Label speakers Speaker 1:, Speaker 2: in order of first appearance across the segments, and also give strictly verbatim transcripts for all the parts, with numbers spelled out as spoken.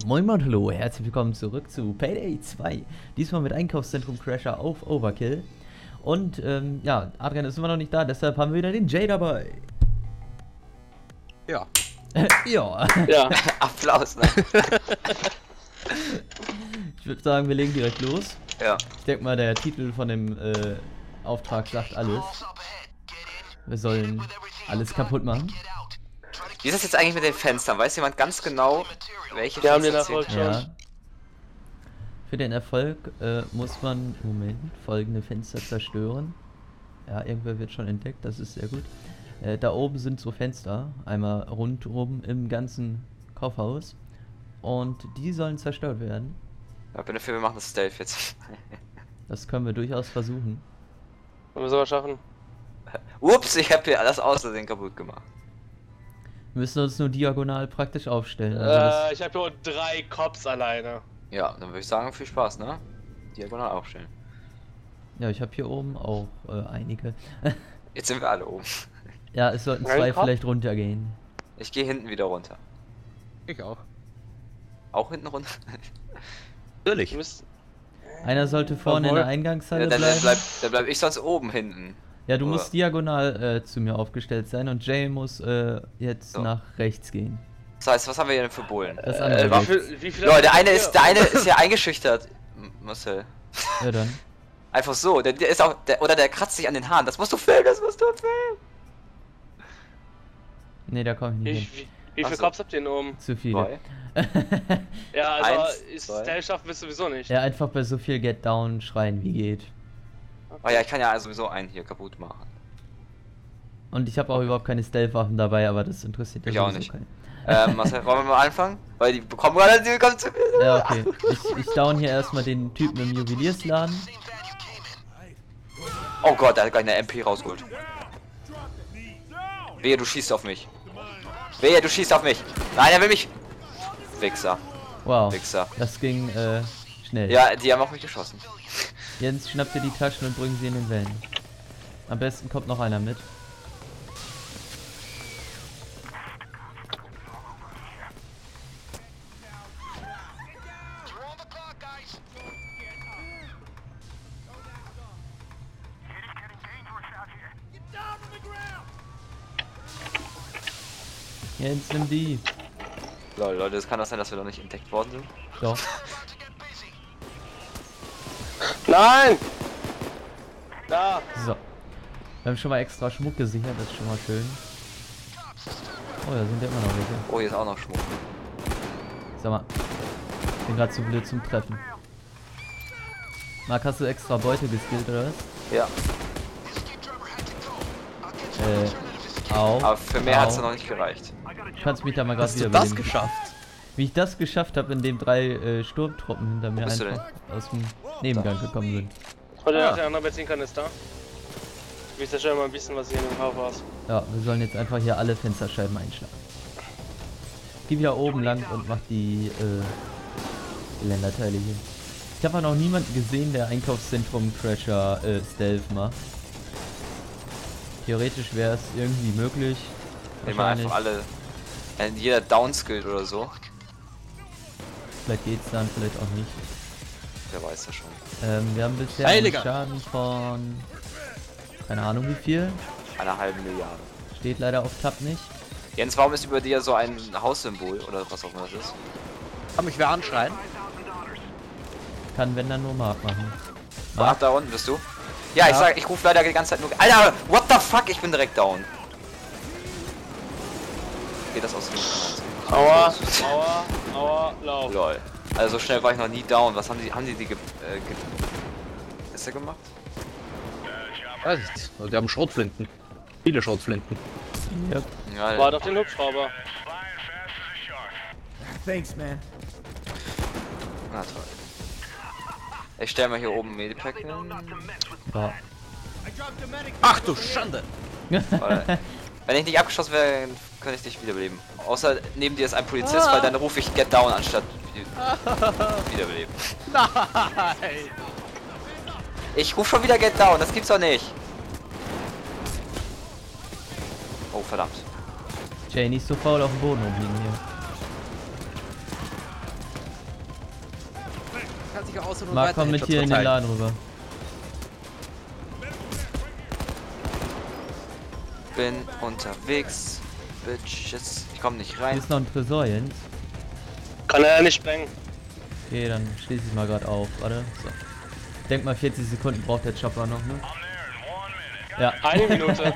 Speaker 1: Moin Moin, hallo, herzlich willkommen zurück zu Payday zwei. Diesmal mit Einkaufszentrum Crasher auf Overkill. Und ähm, ja, Adrian ist immer noch nicht da, deshalb haben wir wieder den Jay dabei.
Speaker 2: Ja.
Speaker 1: ja.
Speaker 3: Ja, Applaus, ne?
Speaker 1: Ich würde sagen, wir legen direkt los.
Speaker 3: Ja.
Speaker 1: Ich denke mal, der Titel von dem äh, Auftrag sagt alles. Wir sollen alles kaputt machen.
Speaker 3: Wie ist das jetzt eigentlich mit den Fenstern? Weiß jemand ganz genau, welche
Speaker 2: Wir haben den
Speaker 3: Fenster
Speaker 2: Erfolg
Speaker 3: zählen?
Speaker 2: schon.
Speaker 1: Ja. Für den Erfolg äh, muss man, Moment, folgende Fenster zerstören. Ja, irgendwer wird schon entdeckt, das ist sehr gut. Äh, da oben sind so Fenster, einmal rundum im ganzen Kaufhaus. Und die sollen zerstört werden.
Speaker 3: Ja, bin dafür, wir machen das Stealth jetzt.
Speaker 1: Das können wir durchaus versuchen.
Speaker 2: Wollen wir sogar schaffen?
Speaker 3: Ups, ich habe hier alles aus Versehen kaputt gemacht.
Speaker 1: Wir müssen uns nur diagonal praktisch aufstellen. Also das,
Speaker 2: Äh, ich habe hier drei Cops alleine.
Speaker 3: Ja, dann würde ich sagen, viel Spaß, ne? Diagonal aufstellen.
Speaker 1: ja, ich habe hier oben auch äh, einige.
Speaker 3: Jetzt sind wir alle oben.
Speaker 1: Ja, es sollten
Speaker 2: Ein
Speaker 1: zwei
Speaker 2: Kopf?
Speaker 1: vielleicht runtergehen.
Speaker 3: Ich gehe hinten wieder runter.
Speaker 2: Ich auch.
Speaker 3: Auch hinten runter?
Speaker 2: Natürlich. Müsst...
Speaker 1: Einer sollte vorne in der Eingangshalle
Speaker 3: Ja, dann, dann,
Speaker 1: bleiben.
Speaker 3: bleib, dann bleib ich sonst oben hinten.
Speaker 1: Ja, du
Speaker 3: Oder?
Speaker 1: musst diagonal äh, zu mir aufgestellt sein und Jay muss äh, jetzt
Speaker 3: So.
Speaker 1: nach rechts gehen.
Speaker 3: Das heißt, was haben wir hier denn für Bullen?
Speaker 1: Das
Speaker 2: Äh,
Speaker 1: andere
Speaker 2: wie
Speaker 1: rechts.
Speaker 2: viel, wie viel
Speaker 3: Leute, der
Speaker 2: habt
Speaker 3: eine
Speaker 2: ihr?
Speaker 3: ist, der eine ist ja eingeschüchtert. M- Marcel.
Speaker 1: Ja, dann.
Speaker 3: Einfach so, der, der ist auch, der, oder der kratzt sich an den Haaren. Das musst du filmen, das musst du filmen.
Speaker 1: Nee, da komme ich
Speaker 2: Wie,
Speaker 1: nicht hin.
Speaker 2: wie, wie
Speaker 3: Ach
Speaker 2: viele
Speaker 3: so.
Speaker 2: Cops habt ihr denn oben?
Speaker 1: Zu viele.
Speaker 3: Zwei.
Speaker 2: Ja, also
Speaker 3: Eins,
Speaker 2: ist
Speaker 3: zwei.
Speaker 2: Stealth schaffen wir sowieso nicht.
Speaker 1: Ja, einfach bei so viel Get Down schreien wie geht.
Speaker 3: Oh ja, ich kann ja sowieso einen hier kaputt machen.
Speaker 1: Und ich habe auch überhaupt keine Stealth-Waffen dabei, aber das interessiert ja
Speaker 3: Ich auch
Speaker 1: sowieso
Speaker 3: nicht.
Speaker 1: keinen.
Speaker 3: Ähm, Marcel, wollen wir mal anfangen? Weil die bekommen gerade, die kommen zu mir.
Speaker 1: Ja, okay. Ich, ich down hier erstmal den Typen im Juweliersladen.
Speaker 3: Oh Gott, der hat gleich eine M P rausgeholt. Wehe, du schießt auf mich. Wehe, du schießt auf mich. Nein, er will mich. Wichser.
Speaker 1: Wow.
Speaker 3: Wichser.
Speaker 1: Das ging äh, schnell.
Speaker 3: Ja, die haben auf mich geschossen.
Speaker 1: Jens, schnappt dir die Taschen und bringt sie in den Van. Am besten kommt noch einer mit. Jens, nimm die.
Speaker 3: Lol, Leute, es kann das sein, dass wir noch nicht entdeckt worden sind.
Speaker 1: Doch.
Speaker 2: Nein! Da!
Speaker 1: So. Wir haben schon mal extra Schmuck gesichert, das ist schon mal schön. Oh, da sind ja immer noch welche.
Speaker 3: Oh, hier ist auch noch Schmuck.
Speaker 1: Sag mal. Ich bin gerade zu blöd zum Treffen. Marc, hast du extra Beute geskillt oder was?
Speaker 3: Ja,
Speaker 1: Äh, au.
Speaker 3: aber für mehr
Speaker 1: au.
Speaker 3: hat es noch nicht gereicht.
Speaker 1: Du kannst mich da mal gerade
Speaker 4: Hast
Speaker 1: wieder
Speaker 4: du das
Speaker 1: beleben.
Speaker 4: geschafft?
Speaker 1: Wie ich das geschafft habe, indem drei äh, Sturmtruppen hinter mir
Speaker 3: bist du
Speaker 1: einfach aus dem Nebengang gekommen sind.
Speaker 2: Heute
Speaker 4: Ah.
Speaker 2: hat der andere Benzinkanister. Ich weiß ja schon mal ein bisschen, was hier in dem Kaufhaus ist.
Speaker 1: Ja, wir sollen jetzt einfach hier alle Fensterscheiben einschlagen. Geh wieder oben lang und mach die äh, Länderteile hier. Ich habe noch niemanden gesehen, der Einkaufszentrum Crasher äh, Stealth macht. Theoretisch wäre es irgendwie möglich.
Speaker 3: Nehmen wir einfach alle. Wenn jeder downskillt oder so.
Speaker 1: Vielleicht geht's dann, vielleicht auch nicht.
Speaker 3: Wer weiß das schon.
Speaker 1: Ähm, wir haben bisher
Speaker 4: Heiliger.
Speaker 1: einen Schaden von keine Ahnung wie viel.
Speaker 3: Eine halbe Milliarde.
Speaker 1: Steht leider auf Tab nicht.
Speaker 3: Jens, warum ist über dir so ein Haussymbol oder was auch immer das ist?
Speaker 4: Kann mich wer anschreien?
Speaker 1: Kann wenn dann nur Mark machen.
Speaker 3: Ach, da unten bist du? Ja, ich
Speaker 1: Ja.
Speaker 3: sag, ich rufe leider die ganze Zeit nur. Alter, what the fuck? Ich bin direkt down. Geht das aus dem
Speaker 2: Aua, aua, aua, lauf.
Speaker 3: Lol. Also so schnell war ich noch nie down. Was haben die, haben die die ge äh, ge ist der gemacht?
Speaker 4: Weiß ich nicht. Die haben Schrotflinten. Viele Schrotflinten.
Speaker 1: Yep.
Speaker 3: Ja,
Speaker 2: War doch den Hubschrauber.
Speaker 5: Thanks, man.
Speaker 3: na toll. Ich stell mal hier oben Medipack hin.
Speaker 1: Ja.
Speaker 4: Ach du Schande!
Speaker 3: Weil, wenn ich nicht abgeschossen wäre, könnte ich dich wiederbeleben. Außer neben dir ist ein Polizist, weil dann rufe ich Get Down anstatt wie- wiederbeleben.
Speaker 4: Nein!
Speaker 3: Ich rufe schon wieder Get Down, das gibt's doch nicht. Oh verdammt.
Speaker 1: Jay, nicht so faul auf dem Boden rumliegen hier.
Speaker 4: kann sich ja ausruhen und
Speaker 1: Marc,
Speaker 4: weiter
Speaker 1: komm mit
Speaker 4: Headshots
Speaker 1: hier in den
Speaker 4: verteilen.
Speaker 1: Laden rüber.
Speaker 3: Bin unterwegs. Bitches. Ich komm nicht
Speaker 1: Hier
Speaker 3: rein.
Speaker 1: ist noch ein Tresor, Jens.
Speaker 2: Kann er ja nicht sprengen.
Speaker 1: Okay, dann schließe ich mal gerade auf. Warte. So. Denk mal, vierzig Sekunden braucht der Chopper noch, ne? Ja.
Speaker 2: Eine Minute.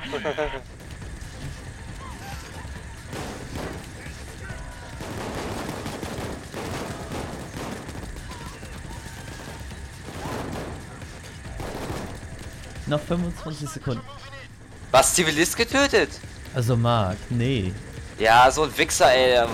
Speaker 1: Noch fünfundzwanzig Sekunden.
Speaker 3: Was, Zivilist getötet?
Speaker 1: Also Marc, nee.
Speaker 3: Ja, so ein Wichser, ey.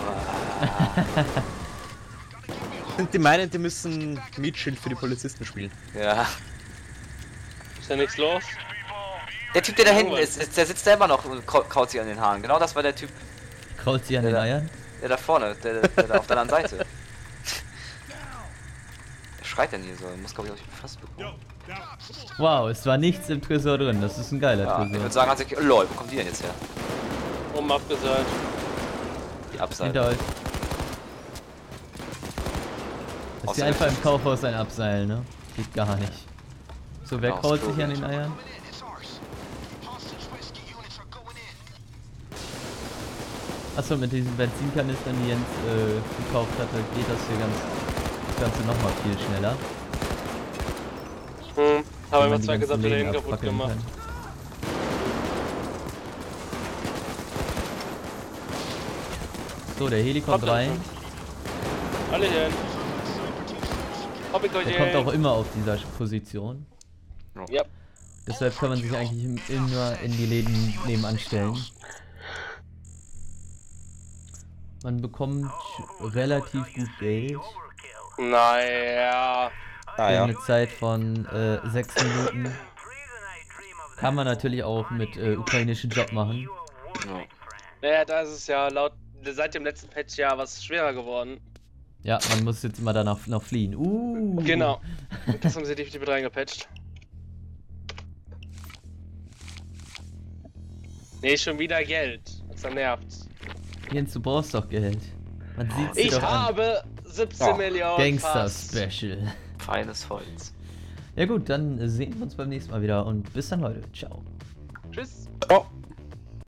Speaker 4: Und die meinen, die müssen Mietschild für die Polizisten spielen.
Speaker 3: Ja.
Speaker 2: Ist ja nichts los?
Speaker 3: Der Typ, der da hinten ist, ist, der sitzt da immer noch und kau- kaut sich an den Haaren. Genau das war der Typ,
Speaker 1: Kraut sie an
Speaker 3: Ja,
Speaker 1: den
Speaker 3: da-
Speaker 1: Eiern?
Speaker 3: der da vorne, der, der da auf der anderen Seite. Der schreit denn hier so, er muss glaube ich auch fast bekommen.
Speaker 1: Wow, es war nichts im Tresor drin. Das ist ein geiler
Speaker 3: Ja, ich würde
Speaker 1: Tresor.
Speaker 3: sagen, hat sich. Lol, wo kommt die denn jetzt her?
Speaker 2: Oben abgeseilt.
Speaker 3: Die Abseite.
Speaker 1: Hinter euch. Ist hier einfach im Kaufhaus ein Abseil, ne? Geht gar nicht. So, wer
Speaker 3: Aufs
Speaker 1: kraut
Speaker 3: Klo
Speaker 1: sich an
Speaker 3: geht.
Speaker 1: den Eiern? Achso, mit diesen Benzinkanistern, die Jens äh, gekauft hatte, geht das hier ganz, das Ganze nochmal viel schneller.
Speaker 2: Hm, habe
Speaker 1: wenn
Speaker 2: immer
Speaker 1: man die
Speaker 2: zwei
Speaker 1: ganzen
Speaker 2: gesamte
Speaker 1: Läden
Speaker 2: Läden kaputt
Speaker 1: abfackeln
Speaker 2: gemacht.
Speaker 1: kann. So, der Heli kommt
Speaker 2: Kommt
Speaker 1: rein.
Speaker 2: Alle hier hin. Hab ich euch
Speaker 1: Der
Speaker 2: hier
Speaker 1: kommt auch
Speaker 2: hin.
Speaker 1: immer auf dieser Position.
Speaker 2: Ja.
Speaker 1: Deshalb kann man sich eigentlich im- immer in die Läden nebenan stellen. Man bekommt relativ gut Geld
Speaker 2: Naja.
Speaker 4: Ah
Speaker 1: für
Speaker 4: ja.
Speaker 1: eine Zeit von äh, sechs Minuten. Kann man natürlich auch mit äh, ukrainischen Job machen.
Speaker 3: Ja.
Speaker 2: Naja, da ist es ja laut seit dem letzten Patch ja was schwerer geworden.
Speaker 1: Ja, man muss jetzt immer danach noch fliehen. Uh.
Speaker 2: Genau. Das haben sie definitiv mit reingepatcht. Nee, schon wieder Geld. Das nervt.
Speaker 1: Jens, du brauchst doch Geld. Man sieht's dir
Speaker 2: Ich
Speaker 1: doch an.
Speaker 2: habe siebzehn
Speaker 4: Oh,
Speaker 2: Millionen.
Speaker 1: Gangster
Speaker 2: fast.
Speaker 1: Special.
Speaker 3: Feines Holz.
Speaker 1: Ja gut, dann sehen wir uns beim nächsten Mal wieder und bis dann Leute. Ciao.
Speaker 2: Tschüss.
Speaker 4: Oh.